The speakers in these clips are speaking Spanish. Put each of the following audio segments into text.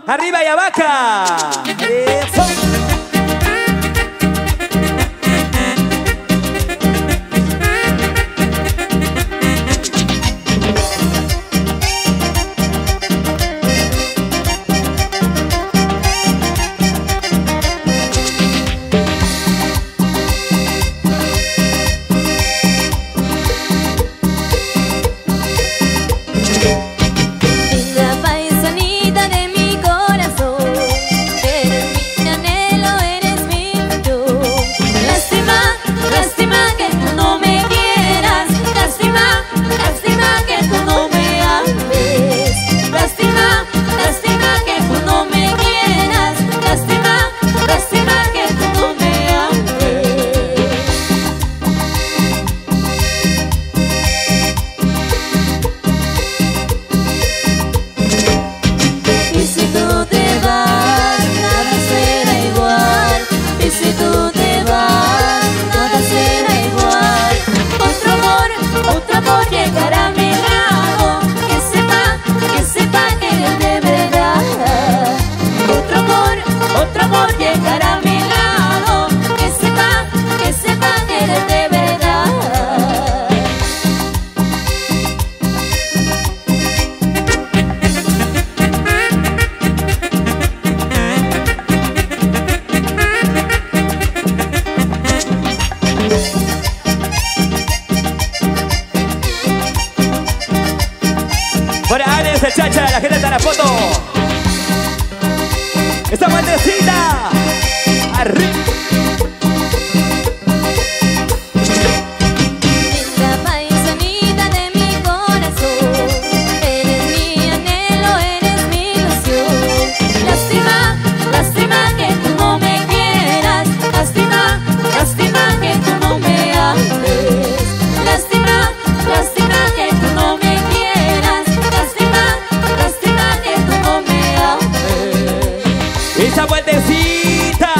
Arriba Yavaca. Eso. Por ahí ese chacha, la gente está en la foto. Esta vueltecita. Arriba. Esa vueltecita.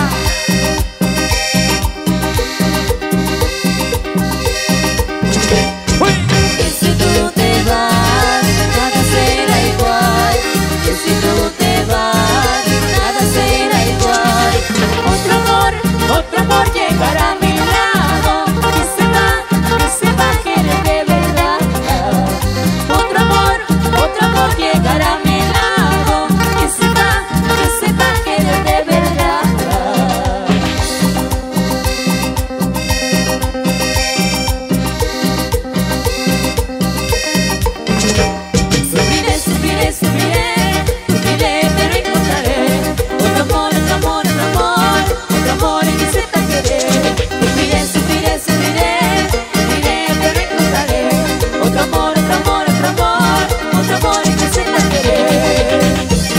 Uy. Y si tú te vas, nada será igual. Y si tú te vas, nada será igual. Otro amor llegará a mi lado. Que sepa que eres de verdad. Otro amor llegará a mi lado. Que sepa que eres de verdad. Sufriré, sufriré, sufriré, sufriré, pero encontraré otro amor, otro amor, otro amor, otro amor en que sepa querer. Sufriré, sufriré, sufriré, sufriré, pero encontraré otro amor, otro amor, otro amor, otro amor en que sepa querer.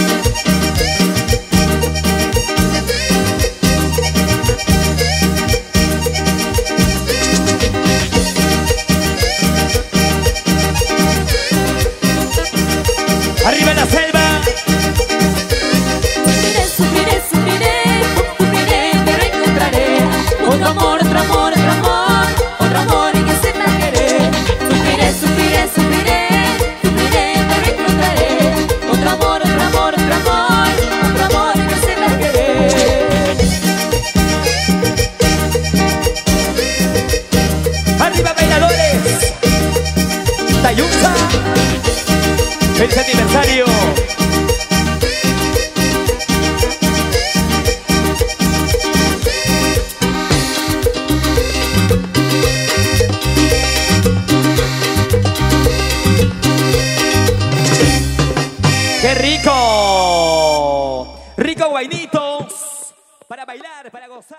Arriba la selva. Sufriré, sufriré, sufriré, sufriré, pero encontraré otro amor, otro amor, otro amor, otro amor en que sepa querer. Sufriré, sufriré, sufriré, sufriré, pero encontraré otro amor, otro amor, otro amor, otro amor en que sepa querer. Arriba bailadores. Tayunza. Feliz aniversario. ¡Qué rico! Rico guainitos para bailar, para gozar.